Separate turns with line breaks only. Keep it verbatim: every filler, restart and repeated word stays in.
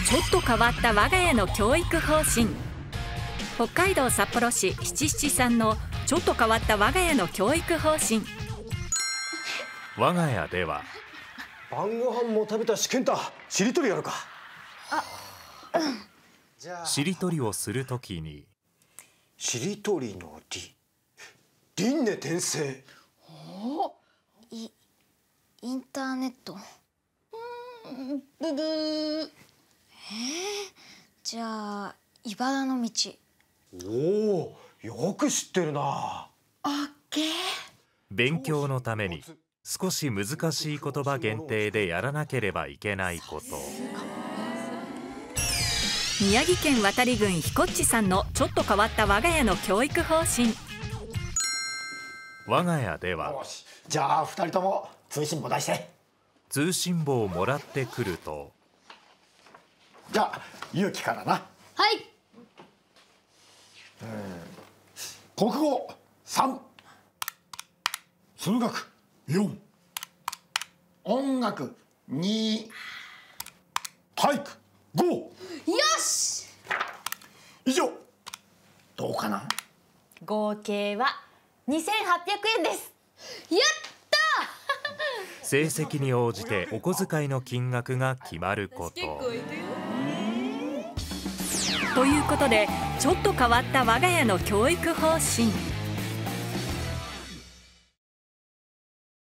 ちょっと変わった我が家の教育方針。北海道札幌市七七さんのちょっと変わった我が家の教育方針。
我が家では
晩ご飯も食べたし、健太しりとりやるか。
しりとりをするときに
しりとりのり、輪廻転生。
いインターネット。うんブブー。えー、じゃあ茨の道。
おお、よく知ってるな。
オッケー。
勉強のために少し難しい言葉限定でやらなければいけないこと。
宮城県渡郡ひこっちさんのちょっと変わった我が家の教育方針。
我が家では
よし、じゃあふたりとも通信簿出して。
通信簿をもらってくると、
じゃあゆうきからな。
はい。
国語さん、数学よん、音楽に、体育ご。
よし。
以上。どうかな。
合計はにせんはっぴゃくえんです。
やっ
成績に応じてお小遣いの金額が決まること。
ということで、ちょっと変わった我が家の教育方針。